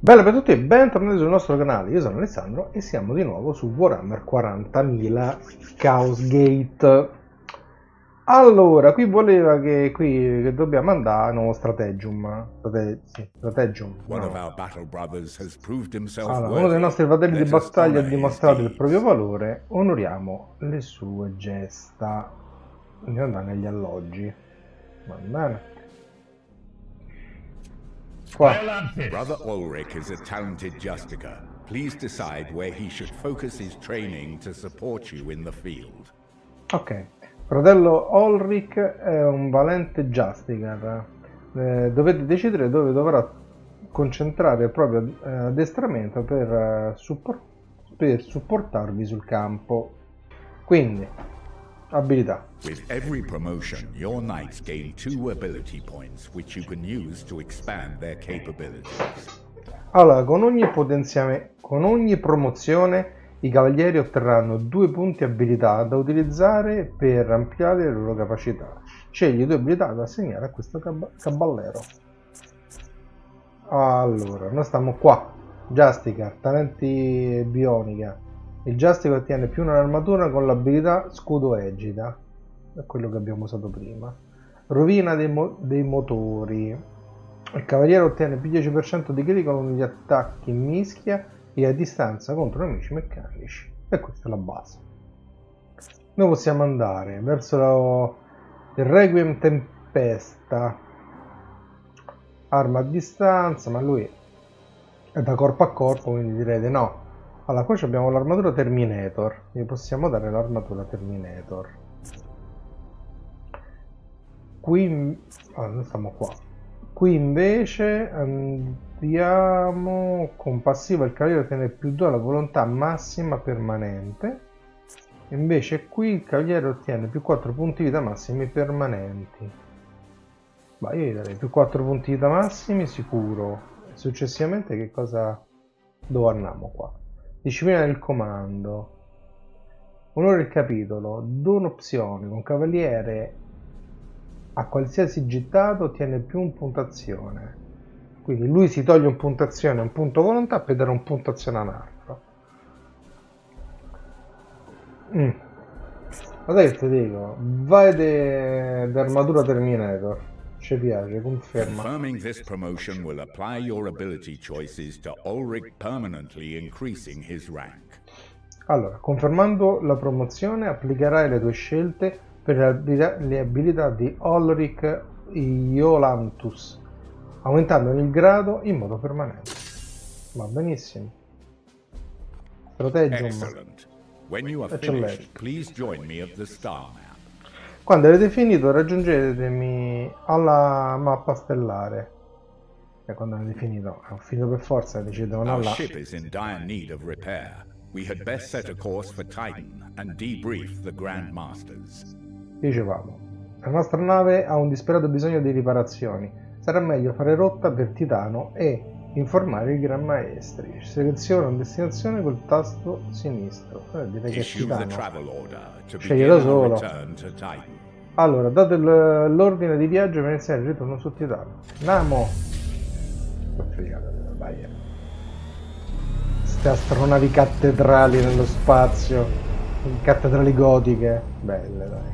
Bella per tutti e bentornati sul nostro canale, io sono Alessandro e siamo di nuovo su Warhammer 40.000 Chaos Gate. Allora, qui voleva che dobbiamo andare a nuovo Strategium. Strategium. No. Allora, uno dei nostri fratelli di battaglia ha dimostrato il proprio valore, onoriamo le sue gesta. Andiamo andare negli alloggi. Va bene. Qua. Brother Ulrich is a talented Justicar. Please decide where he should focus his training to support you in the field. Ok, fratello Ulrich è un valente Justicar. Dovete decidere dove dovrà concentrare il proprio addestramento per supportarvi sul campo. Quindi, abilità. With every promotion, your knights gain 2 ability points, which you can use to expand their capabilities. Allora, con ogni promozione i cavalieri otterranno 2 punti abilità da utilizzare per ampliare le loro capacità. Scegli 2 abilità da assegnare a questo cavallero. Allora, noi stiamo qua. Justicar, talenti bionica. Il Justicar ottiene più un'armatura con l'abilità scudo egida. È quello che abbiamo usato prima. Rovina dei motori. Il cavaliere ottiene più 10% di critico con gli attacchi in mischia e a distanza contro nemici meccanici. E questa è la base. Noi possiamo andare verso il Requiem Tempesta. Arma a distanza, ma lui è da corpo a corpo, quindi direi di no. Allora, qua abbiamo l'armatura Terminator. Gli possiamo dare l'armatura Terminator. Qui... allora, noi stiamo qua. Qui invece andiamo con passiva, il cavaliere ottiene più 2 alla volontà massima permanente. Invece qui il cavaliere ottiene più 4 punti vita massimi permanenti. Ma io gli darei più 4 punti vita massimi sicuro. Successivamente che cosa... dove andiamo qua? Disciplina del comando. Onore il capitolo. Dono opzioni. Un cavaliere a qualsiasi gittato ottiene più un puntazione. Quindi lui si toglie un puntazione e un punto volontà per dare un puntazione a un altro. Ma che ti dico? Vai d'armatura Terminator. Ci piace, conferma. Confirming this promotion will apply your ability choices to Ulrich, permanently increasing his rank. Allora, confermando la promozione, applicherai le tue scelte per le abilità di Ulrich Iolanthus, aumentandone il grado in modo permanente. Va benissimo. Strategium. Excellent. When you are finished, please join me at the star map. Quando avete finito, raggiungetemi alla mappa stellare. E quando avete finito, ho finito per forza, decido una là. Our ship is in dire need of repair. We had best set a course for Titan and debrief the Grand Masters. Dicevamo, la nostra nave ha un disperato bisogno di riparazioni. Sarà meglio fare rotta per Titano e informare i Gran Maestri. Seleziona una destinazione col tasto sinistro. Direi che è Titano. Scegli da solo. Allora, date l'ordine di viaggio per iniziare il ritorno su Titano. Andiamo! Queste astronavi cattedrali nello spazio. Cattedrali gotiche. Belle, dai.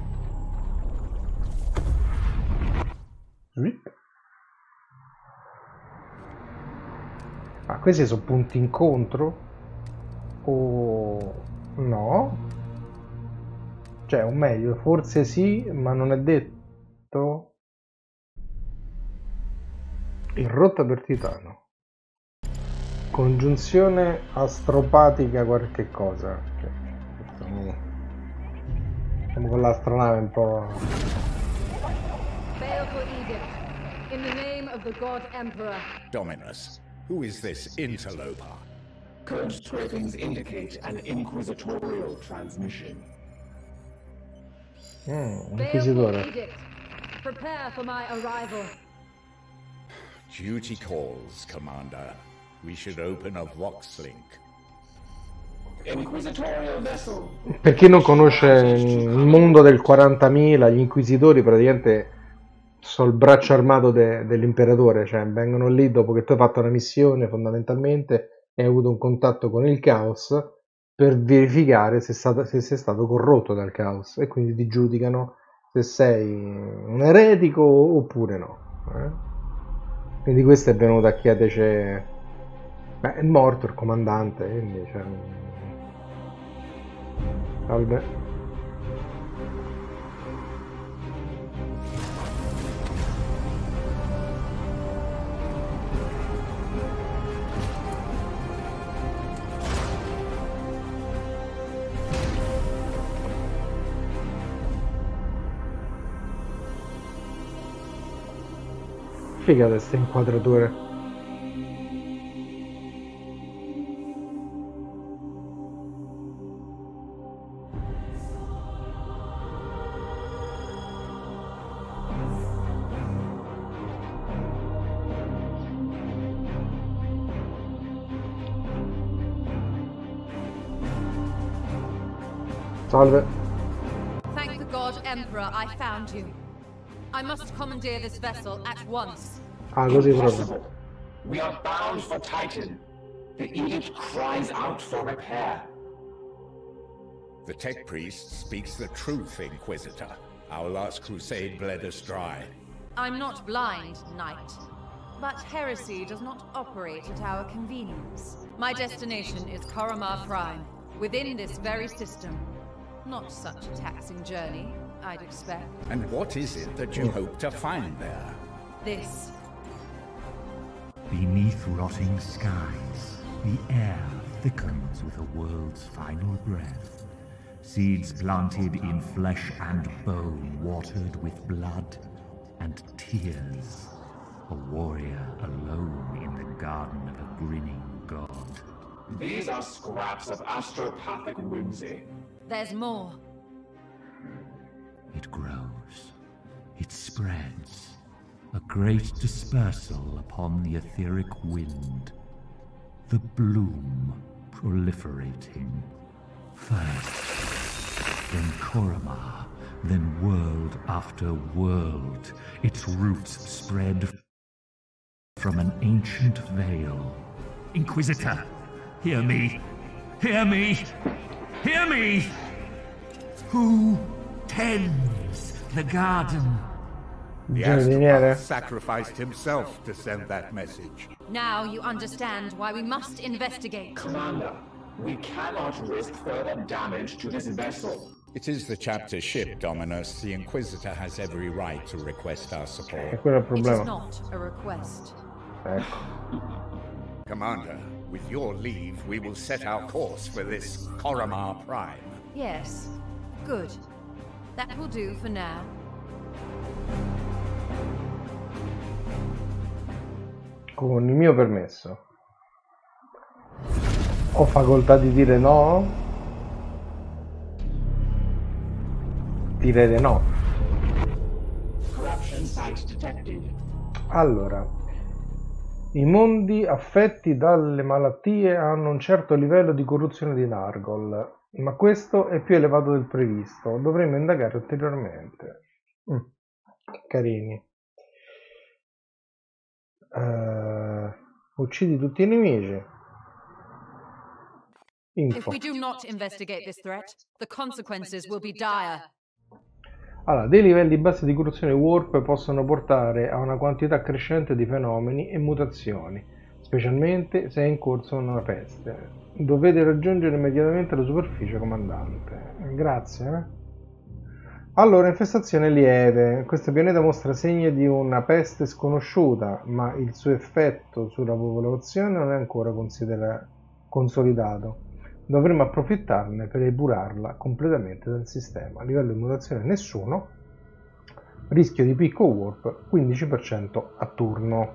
Ah, questi sono punti incontro? O no? Cioè, o meglio, forse sì, ma non è detto. In rotta per Titano. Congiunzione astropatica qualche cosa. Siamo con l'astronave un po'... In the name of the God Emperor. Dominus, who is this interloper? Current trackings indicate an inquisitorial transmission. Inquisitore. Prepare for my arrival. Duty calls, Commander. We should open a Voxlink. Inquisitorial vessel. Per chi non conosce il mondo del 40.000, gli inquisitori praticamente So il braccio armato dell'imperatore, cioè vengono lì dopo che tu hai fatto una missione fondamentalmente e hai avuto un contatto con il caos per verificare se sei stato corrotto dal caos e quindi ti giudicano se sei un eretico oppure no. Quindi questo è venuto a chiederci. Beh, è morto il comandante, quindi cioè, salve. Figa queste inquadrature. Salve. Thank the God Emperor I found you. I must commandeer this vessel at once. Ah, così proprio. Impossible. We are bound for Titan. The edict cries out for repair. The Tech Priest speaks the truth, Inquisitor. Our last crusade bled us dry. I'm not blind, Knight. But heresy does not operate at our convenience. My destination is Koromar Prime, within this very system. Not such a taxing journey, I'd expect. And what is it that you hope to find there? This. Beneath rotting skies, the air thickens with a world's final breath. Seeds planted in flesh and bone, watered with blood and tears. A warrior alone in the garden of a grinning god. These are scraps of astropathic whimsy. There's more. It grows. It spreads. A great dispersal upon the etheric wind. The bloom proliferating. First, then Koromar, then world after world. Its roots spread from an ancient veil. Inquisitor, hear me! Hear me! Hear me! Who tends the garden? The Giardiniere. Astropath sacrificed himself to send that message. Now you understand why we must investigate. Commander, we cannot risk further damage to this vessel. It is the chapter ship, Dominus. The Inquisitor has every right to request our E support. quello è il It is problema. not a request. Ecco. Commander, with your leave, we will set our course for this Koromar Prime. Yes. Good. That will do for now. Con il mio permesso. Ho facoltà di dire no? Direte no. Corruption site detected. Allora, i mondi affetti dalle malattie hanno un certo livello di corruzione di Nargol, ma questo è più elevato del previsto. Dovremmo indagare ulteriormente. Carini. Uccidi tutti i nemici. If Info. we do not investigate this threat, the consequences will be dire. Allora, dei livelli bassi di corruzione warp possono portare a una quantità crescente di fenomeni e mutazioni, specialmente se è in corso una peste. Dovete raggiungere immediatamente la superficie, comandante. Grazie. Allora, infestazione lieve. Questo pianeta mostra segni di una peste sconosciuta, ma il suo effetto sulla popolazione non è ancora consolidato. Dovremmo approfittarne per epurarla completamente dal sistema. Livello di mutazione nessuno. Rischio di picco warp 15% a turno.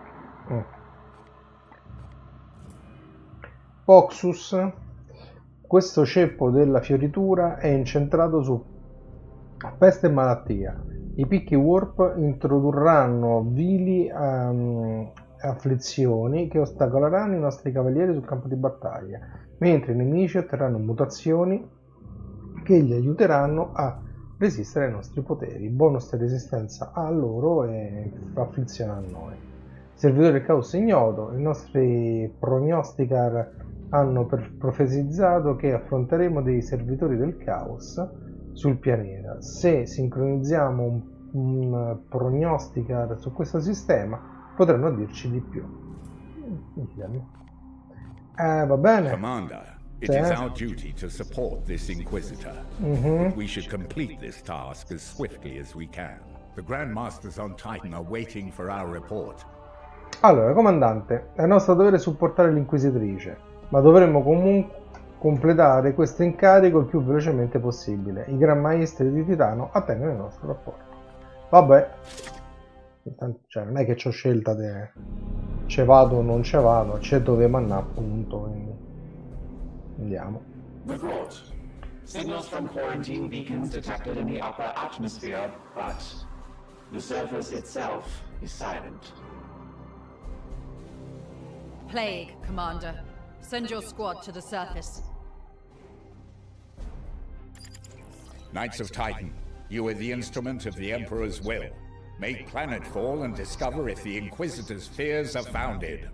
Oxus. Questo ceppo della fioritura è incentrato su peste e malattia. I picchi warp introdurranno vili afflizioni che ostacoleranno i nostri cavalieri sul campo di battaglia, mentre i nemici otterranno mutazioni che li aiuteranno a resistere ai nostri poteri, bonus di resistenza a loro e afflizione a noi. Servitori del caos ignoto, i nostri prognosticar hanno profetizzato che affronteremo dei servitori del caos sul pianeta. Se sincronizziamo un prognosticar su questo sistema, potranno dirci di più. Va bene. Commander, it is our duty to support this Inquisitor. But we should complete this task as swiftly as we can. The Grand Masters on Titan are waiting for our report. Allora, comandante, è nostro dovere supportare l'Inquisitrice, ma dovremmo comunque completare questo incarico il più velocemente possibile. I Gran Maestri di Titano attendono il nostro rapporto. Vabbè, cioè, non è che c'ho scelta de ce vado o non ce vado, c'è dove mandare appunto. Andiamo. Report. Signals from quarantine beacons detected in the upper atmosphere, but the surface itself is silent. Plague, Commander. Send your squad to the surface. Knights of Titan, you are the instrument of the Emperor's will. Make planetfall and discover if the Inquisitor's fears are founded.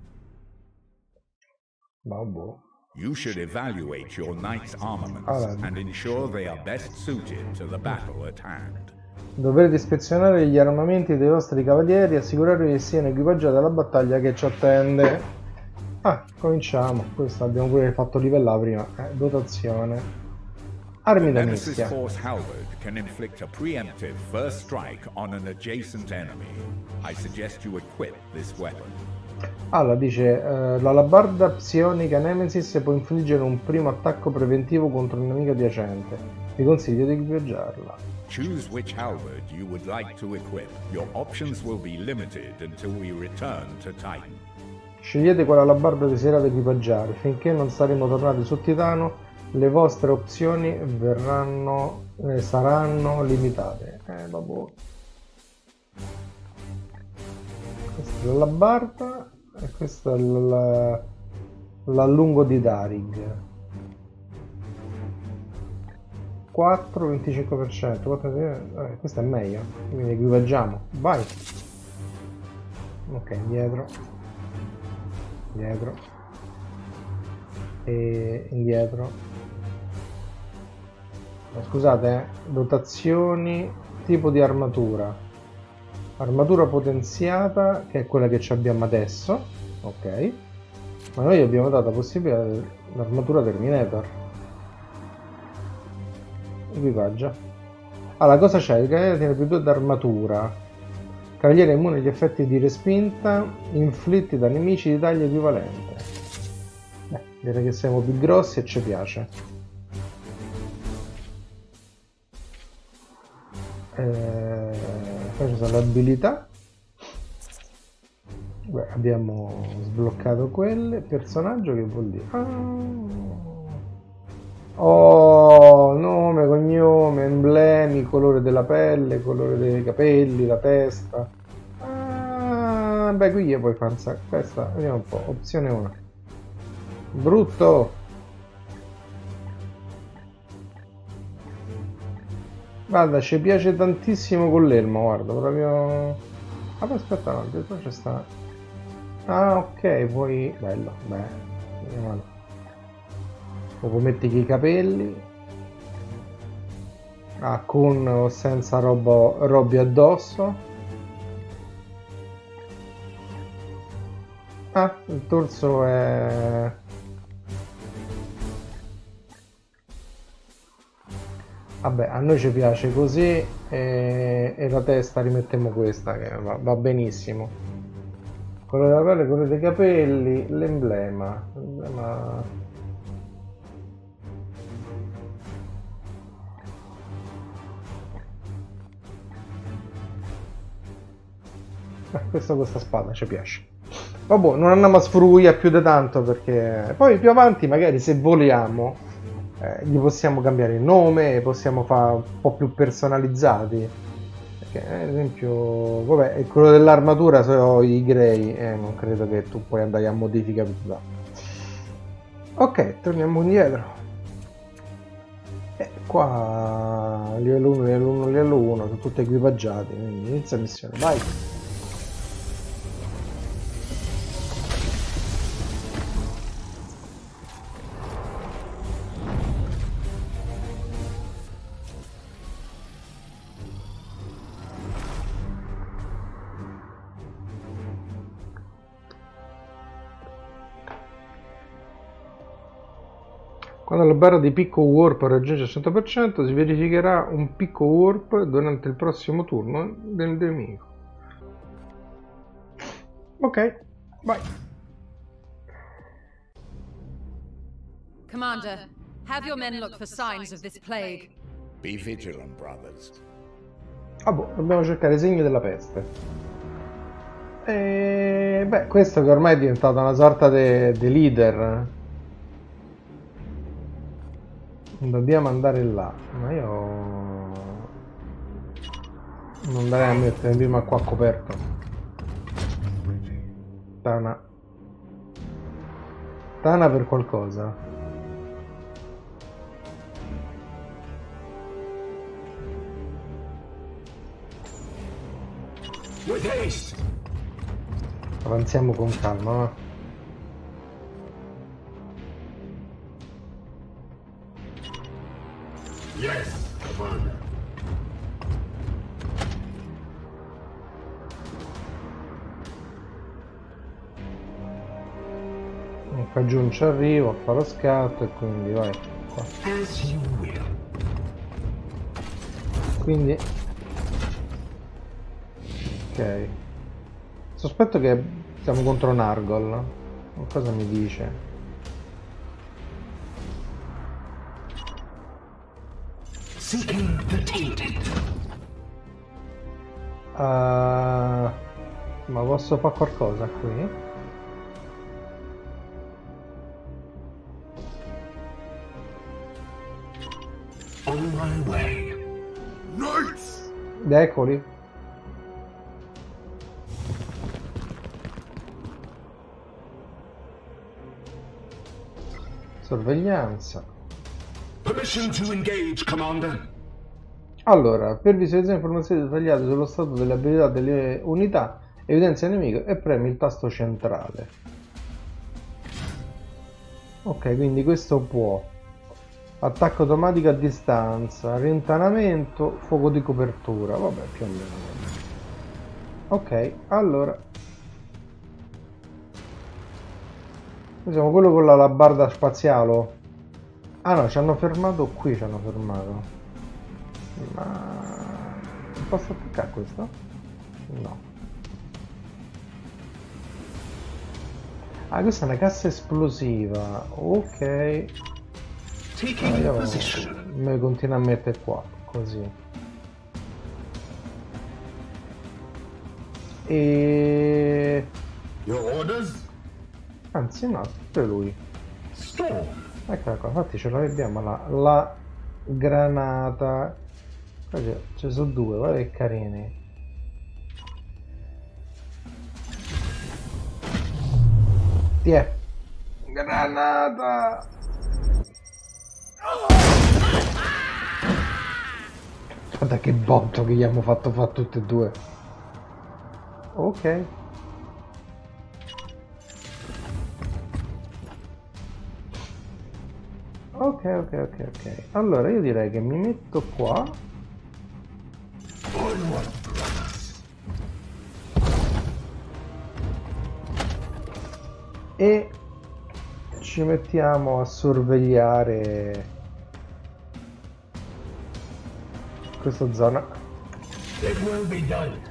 Vabbè. You should evaluate your Knight's armaments and ensure they are best suited to the battle at hand. Dovrete ispezionare gli armamenti dei vostri cavalieri e assicurarvi che siano equipaggiati alla battaglia che ci attende. Cominciamo. Questo abbiamo pure fatto livellare prima. Dotazione. Armi da mischia. Force Halberd can inflict a preemptive first strike on an adjacent enemy. I suggest you equip this weapon. Allora, dice, la alabarda psionica Nemesis può infliggere un primo attacco preventivo contro un nemico adiacente. Vi consiglio di equipaggiarla. Choose which halberd you would like to equip. Your options will be limited until we return to Titan. Scegliete quale alabarda desiderate equipaggiare. Finché non saremo tornati su Titano, le vostre opzioni saranno limitate. Vabbè. Questa è l'alabarda e questo è l'allungo di Darig. 4, 25%. Questo è meglio, quindi equipaggiamo. Vai. Ok, indietro e indietro. Scusate, dotazioni, tipo di armatura potenziata, che è quella che abbiamo adesso, ok, ma noi abbiamo dato la possibilità dell'armatura Terminator. Equipaggia. Allora, cosa c'è? Il cavaliere tiene più 2 d'armatura. Cavaliere immune agli effetti di respinta inflitti da nemici di taglio equivalente. Direi che siamo più grossi e ci piace. Poi ci sono le abilità. Abbiamo sbloccato quelle. Personaggio, che vuol dire? Nome, cognome, emblemi, colore della pelle, colore dei capelli, la testa. Qui puoi fare un sacco. Questa, vediamo un po'. Opzione 1. Brutto. Guarda, ci piace tantissimo con l'elmo, guarda, proprio. Aspetta, no, dietro c'è sta. Ok, puoi. Bello, vediamo. Puoi mettere i capelli. Con o senza robe addosso. Il torso è. Vabbè, a noi ci piace così e la testa rimettiamo questa che va benissimo. Colore della pelle, colore dei capelli, l'emblema. Questo, questa spada ci piace. Vabbè, non andiamo a sfruire più di tanto perché poi più avanti magari se vogliamo gli possiamo cambiare il nome, possiamo fare un po' più personalizzati, perché ad esempio vabbè, quello dell'armatura sono i grey, non credo che tu puoi andare a modifica più da. Ok, torniamo indietro. Qua livello 1, livello 1, livello 1, sono tutti equipaggiati, quindi inizia missione, vai! Quando la barra di picco warp raggiunge il 100% si verificherà un picco warp durante il prossimo turno del nemico. Ok, vai. Commander, have your men look for signs of this plague. Be vigilant, brothers. Ah boh, dobbiamo cercare i segni della peste. E beh, questo che ormai è diventato una sorta di leader. Dobbiamo andare là, ma io non andrei a mettere prima qua coperto. Tana per qualcosa. Avanziamo con calma, va. Yes, Commander. Qua giù non ci arrivo, a fare lo scatto e quindi vai qua. As you will. Quindi ok, sospetto che siamo contro Nargol. Cosa mi dice? Seeking the tainted. Ma posso fare qualcosa qui? On my way. Knights! Eccoli. Sorveglianza. Permission to engage, Commander. Allora, per visualizzare informazioni dettagliate sullo stato delle abilità delle unità, evidenzia il nemico e premi il tasto centrale. Ok, quindi questo può. Attacco automatico a distanza, rintanamento, fuoco di copertura. Vabbè, più o meno. Ok, allora. Noi siamo quello con la labarda spaziale. Ah no, ci hanno fermato qui, ci hanno fermato. Ma non posso attaccare questo? No. Ah, questa è una cassa esplosiva. Ok. Io me continuo a mettere qua, così. E... Your orders? Anzi no, per lui. Storm. Eccola qua, infatti ce l'abbiamo la granata. Qua ci sono due, guarda che carini. Tiè. Granata! Guarda che botto che gli abbiamo fatto fare tutte e due. Ok. Ok. Allora io direi che mi metto qua. E ci mettiamo a sorvegliare questa zona. It will be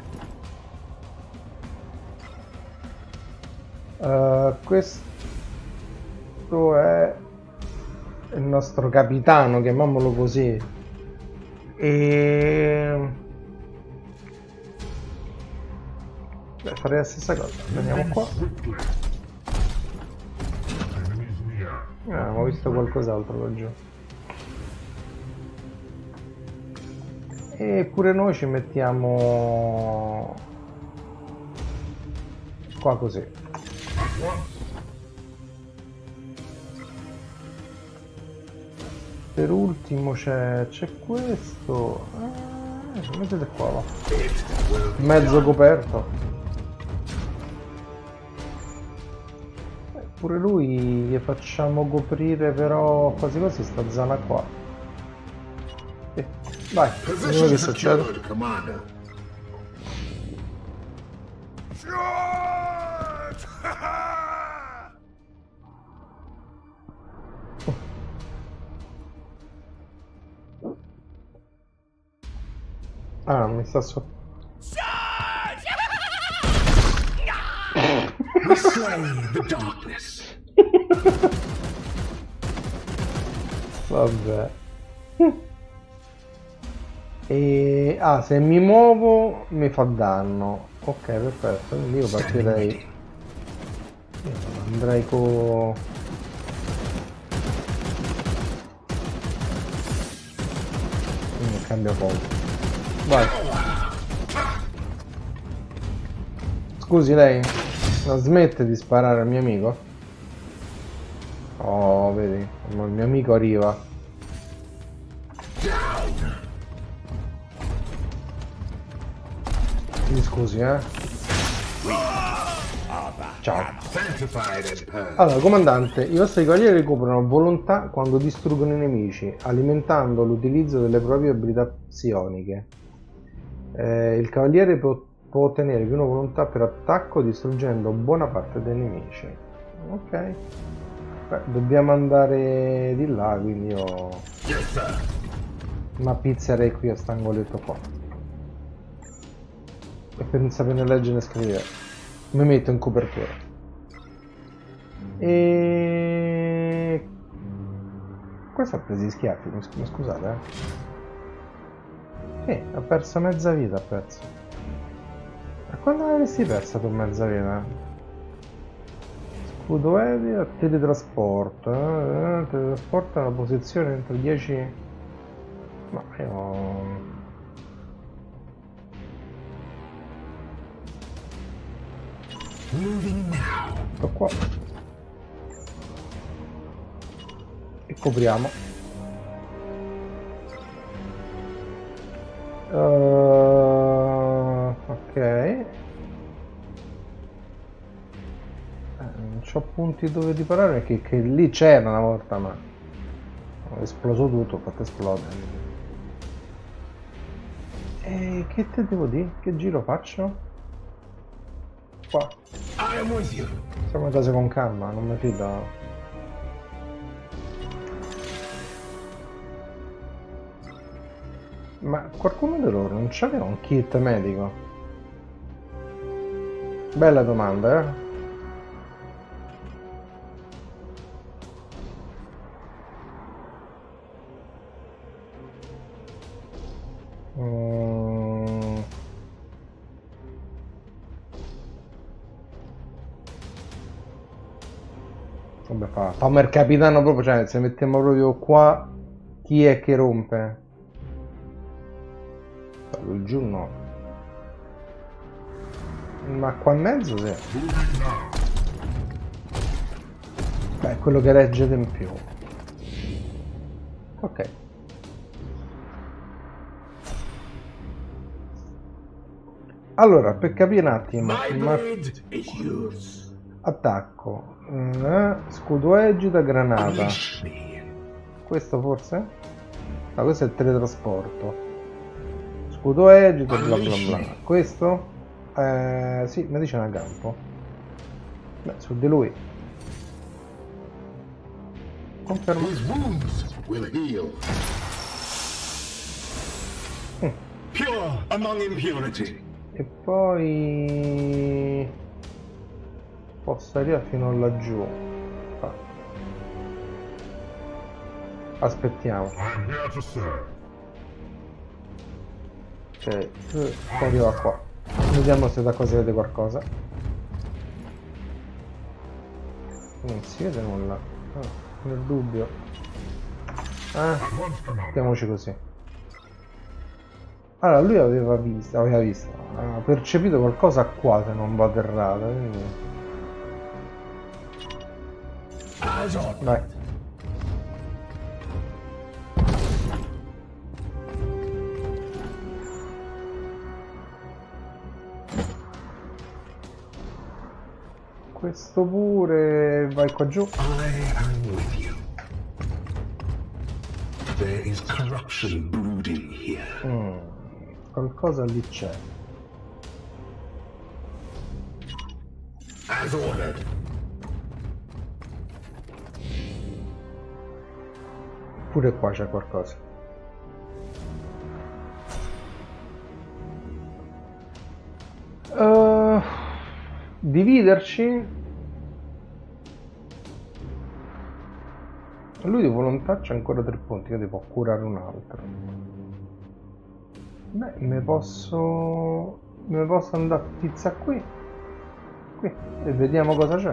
done. Questo è il nostro capitano, chiamiamolo così. E beh, farei la stessa cosa. Andiamo qua. Ho visto qualcos'altro laggiù. E pure noi ci mettiamo qua così. per ultimo c'è questo. Mettete qua, va. Mezzo coperto. Pure lui gli facciamo coprire però quasi quasi sta zona qua. Vai, vediamo che succede. Ah, mi sta sotto. Vabbè. E se mi muovo mi fa danno. Ok, perfetto. Quindi io partirei. Io andrei con. Quindi cambio poco. Vai. Scusi lei, non smette di sparare al mio amico? Oh, vedi, il mio amico arriva. Mi scusi, Ciao. Allora, comandante, i vostri cavalieri recuperano volontà quando distruggono i nemici, alimentando l'utilizzo delle proprie abilità psioniche. Il cavaliere può ottenere più una volontà per attacco distruggendo buona parte dei nemici. Ok. Beh, dobbiamo andare di là, quindi io ma pizzerei qui a st'angoletto qua. E per non sapere leggere né scrivere mi metto in copertura. E questo ha preso gli schiaffi, scusate, ha perso mezza vita, ha perso. Ma quando avresti perso tu mezza vita? Scudo Evi, teletrasporto. Teletrasporta una posizione entro 10. Ma io. Sto qua. E copriamo. Ok. Non c'ho punti dove riparare perché che lì c'era una volta, ma ho esploso tutto, ho fatto esplodere. E che te devo dire? Che giro faccio? Qua. Siamo andati con calma, non mi fido. Ma qualcuno di loro non c'aveva un kit medico? Bella domanda, Vabbè, fammi il capitano proprio, cioè se mettiamo proprio qua, chi è che rompe? Lui giù no. Ma qua in mezzo sì. Beh, quello che regge in più. Ok. Allora, per capire un attimo, attacco, scudo egida, granata. Questo forse? No, questo è il teletrasporto. Scudo egida, bla bla bla. Questo? Sì, medicina a campo. Beh, su di lui. Confermo. Pure among impurity. E poi posso arrivare fino laggiù. Aspettiamo. Ok, poi arriva qua. Vediamo se da cosa vede qualcosa. Non si vede nulla. Nel dubbio. Mettiamoci così. Allora lui aveva visto, ha percepito qualcosa qua se non vado errato, quindi. Vai. Questo pure vai qua giù. I am with you. There is corruption brooding here. Qualcosa lì c'è. As ordered. Pure qua c'è qualcosa. Dividerci? Lui di volontà c'ha ancora 3 punti, io devo curare un altro. Beh, me posso andare a pizza qui e vediamo cosa c'è.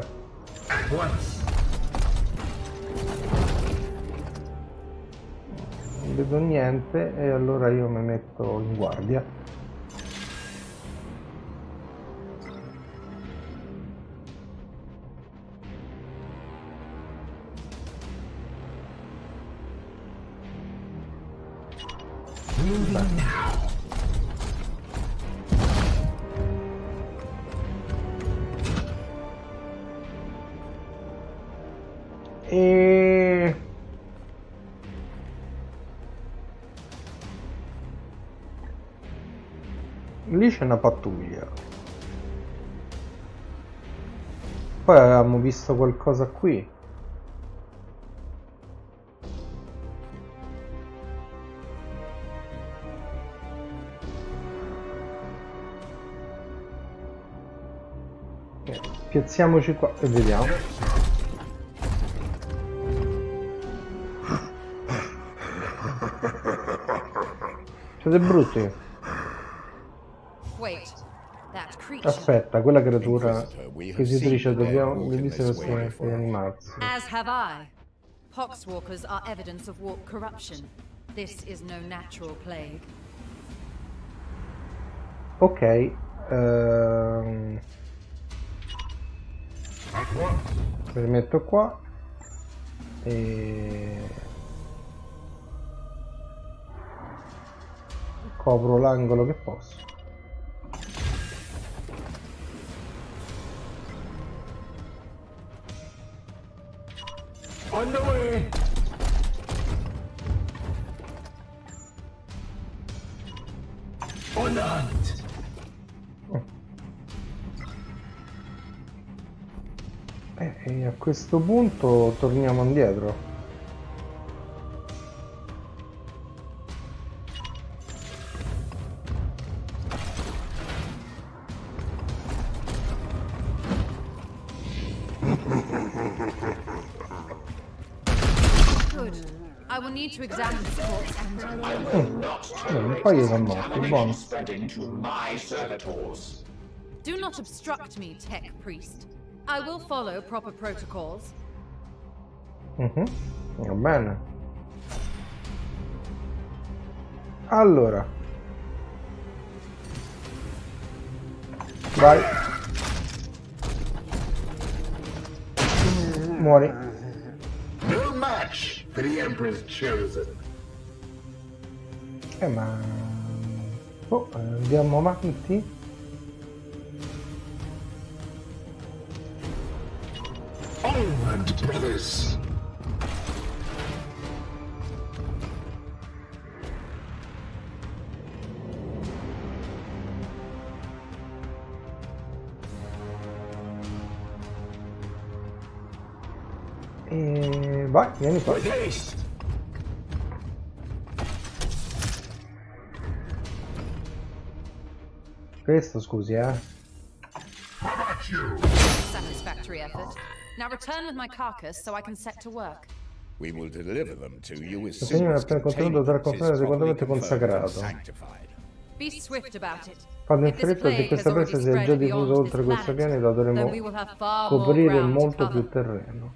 Non vedo niente e allora io mi metto in guardia. E lì c'è una pattuglia. Poi avevamo visto qualcosa qui. Piazziamoci qua e vediamo. Siete brutti. Aspetta, quella creatura inquisitrice dobbiamo rianimarsi. As have I. Poxwalkers are evidence of warp corruption. This is no natural plague. Ok. Mi metto qua e copro l'angolo che posso. On the way. On the hunt. E a questo punto torniamo indietro. I will need to examine the support center. Un paio sono morti, buono. Do not obstruct me, Tech Priest. I will follow proper protocols. Va bene. Allora. Vai. Muori. No match for the Emperor's chosen. Ma... Oh, andiamo avanti. Onward, brothers. E vai, vieni qua. Questo, scusi, Satisfactory effort. Now return with my carcass so I can set to work. We will deliver them to you as Il soon segno as appena contenuto sarà containment is completamente properly confirmed and consacrato. sanctified. Be swift about it. Quando in If this fretta di plague questa has presa already sia già spread diffuso beyond oltre this questo planet, pianeta, then we dovremo will have far more coprire ground to molto cover. più terreno.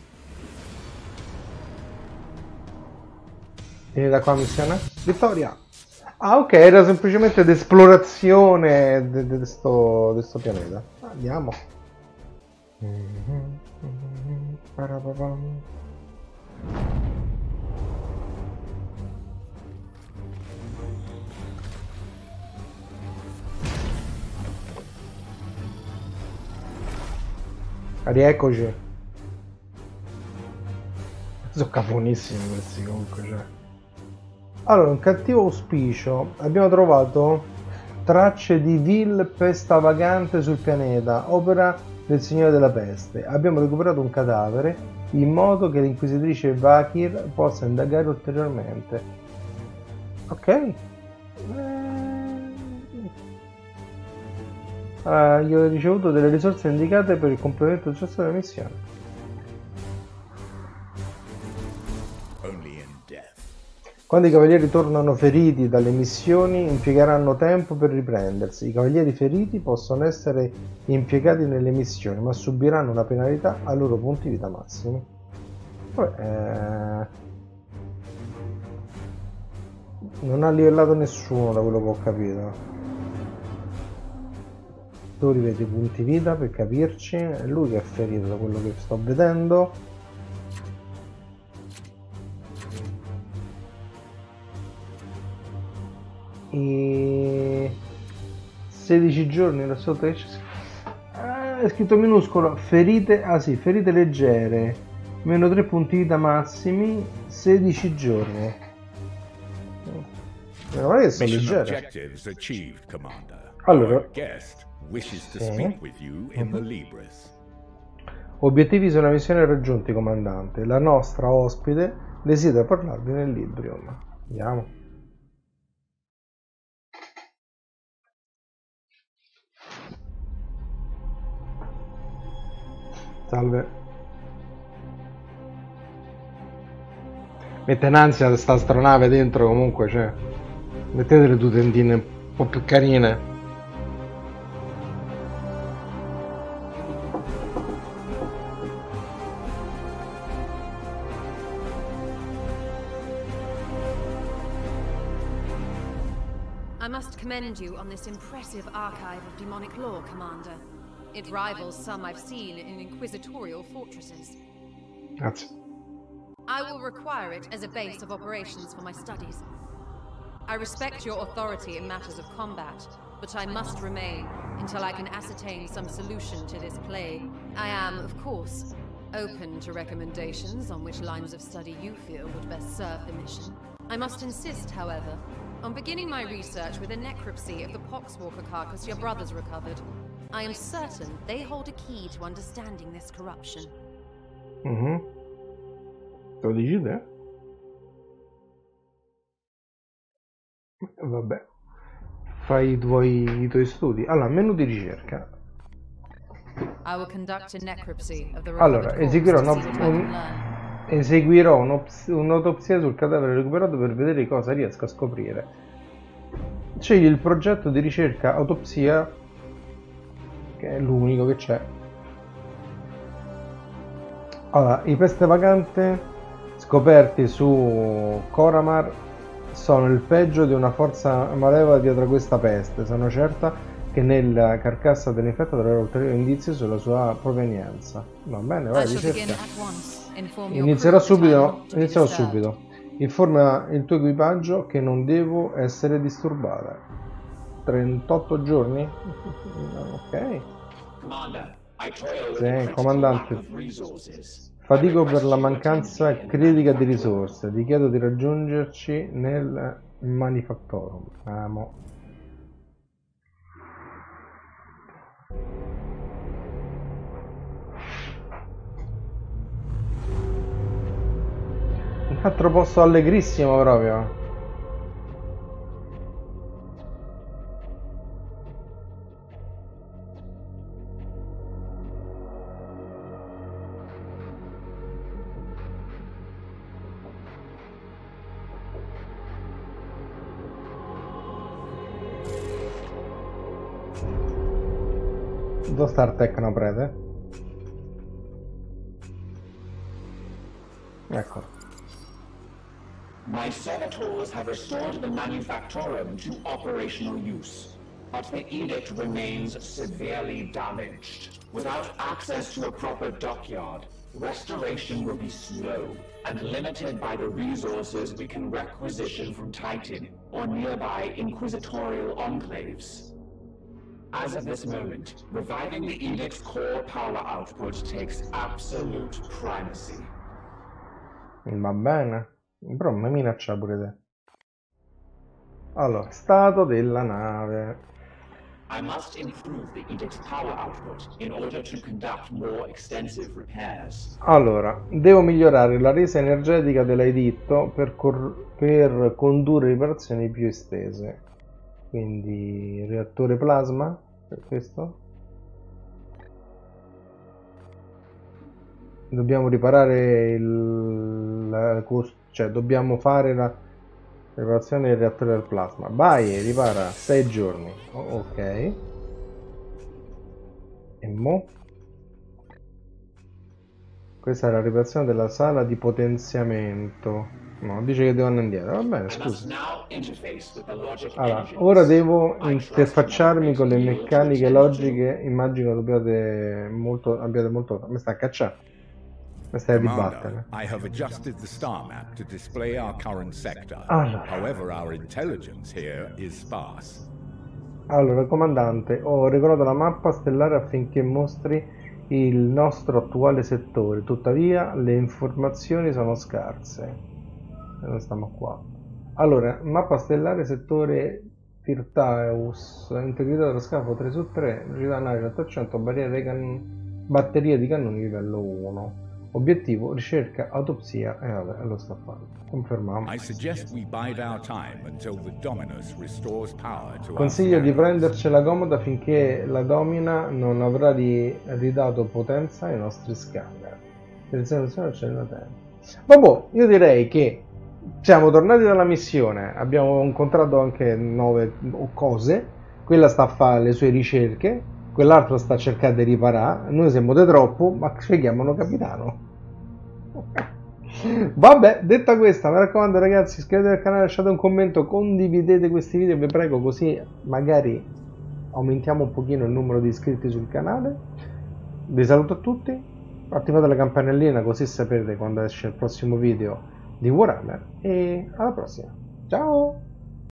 Vieni da qua, missione? Vittoria! Ah, ok, era semplicemente d'esplorazione di sto pianeta. Andiamo. Parapapam. Rieccoci. Sono caponissimi questi comunque, cioè. Allora, un cattivo auspicio. Abbiamo trovato tracce di vil pesta vagante sul pianeta, opera del Signore della Peste. Abbiamo recuperato un cadavere in modo che l'inquisitrice Vakir possa indagare ulteriormente. Ok. Io ho ricevuto delle risorse indicate per il completamento del successo della missione. Quando i cavalieri tornano feriti dalle missioni, impiegheranno tempo per riprendersi. I cavalieri feriti possono essere impiegati nelle missioni, ma subiranno una penalità ai loro punti vita massimi. Vabbè, non ha livellato nessuno da quello che ho capito. Tu rivedi i punti vita per capirci. È lui che è ferito da quello che sto vedendo. E 16 giorni da sotto è scritto minuscolo. Ferite, sì, ferite leggere, meno 3 punti vita massimi, 16 giorni. Meno male che sono leggere. Allora, obiettivi sulla missione raggiunti, comandante. La nostra ospite desidera parlarvi nel Librium. Andiamo. Salve. Mette in ansia sta astronave dentro comunque, cioè. Mettete le due tendine un po' più carine. I must commend you on this impressive archive of demonic lore, Commander. It rivals some I've seen in inquisitorial fortresses. Grazie. I will require it as a base of operations for my studies. I respect your authority in matters of combat, but I must remain until I can ascertain some solution to this plague. I am, of course, open to recommendations on which lines of study you feel would best serve the mission. I must insist, however, on beginning my research with a necropsy of the Poxwalker carcass your brothers recovered. I am certain they hold a key to understanding this corruption. Lo dici te? Vabbè. Fai i tuoi studi. Allora, menu di ricerca. Allora, eseguirò un'autopsia sul cadavere recuperato per vedere cosa riesco a scoprire. Scegli il progetto di ricerca autopsia, che è l'unico che c'è. Allora, i peste vagante scoperti su Koramar sono il peggio di una forza malevola dietro a questa peste. Sono certa che nella carcassa dell'infetto troverò ulteriori indizi sulla sua provenienza. Va bene, vai, ricerca. Inizierò subito. Informa il tuo equipaggio che non devo essere disturbata. 38 giorni? Ok. Sì, comandante. Fatico per la mancanza critica di risorse. Ti chiedo di raggiungerci nel Manufactorum. Amo. Un altro posto allegrissimo proprio. Dove sta il Tecnoprete? Ecco. My servitors have restored the Manufactorum to operational use, but the edict remains severely damaged. Without access to a proper dockyard, restoration will be slow and limited by the resources we can requisition from Titan or nearby inquisitorial enclaves. As of this moment, reviving the Edict's core power output takes absolute primacy. Va bene, però mi minaccia pure te. Allora, stato della nave. I must improve the Edict's power output in order to conduct more extensive repairs. Allora, devo migliorare la resa energetica dell'Editto per condurre riparazioni più estese. Quindi, reattore plasma, per questo. Dobbiamo riparare cioè dobbiamo fare la riparazione del reattore del plasma. Vai, ripara 6 giorni. Ok. E mo? Questa è la riparazione della sala di potenziamento. No, dice che devo andare indietro. Va bene, scusa. Allora, ora devo interfacciarmi con le meccaniche logiche. Immagino abbiate molto. Mi sta a cacciare. Mi stai a dibattere. I have adjusted the star map to display our current sector. Allora. However, our intelligence here is sparse. Allora, comandante, ho regolato la mappa stellare affinché mostri il nostro attuale settore. Tuttavia, le informazioni sono scarse. Non stiamo qua. Allora, mappa stellare settore Tirtaeus, integrità dello scafo 3 su 3, velocità nave 800, batteria di cannoni livello 1. Obiettivo, ricerca, autopsia e vabbè, lo sta facendo. Confermiamo. Consiglio di prendercela comoda finché la Domina non avrà ridato potenza ai nostri scanner. Vabbè, io direi che siamo tornati dalla missione, abbiamo incontrato anche 9 cose, quella sta a fare le sue ricerche, quell'altro sta a cercare di riparare, noi siamo di troppo, ma ci chiamano capitano. Vabbè, detta questa, mi raccomando ragazzi, iscrivetevi al canale, lasciate un commento, condividete questi video, vi prego, così magari aumentiamo un pochino il numero di iscritti sul canale. Vi saluto a tutti, attivate la campanellina così sapete quando esce il prossimo video di Warhammer e alla prossima, ciao!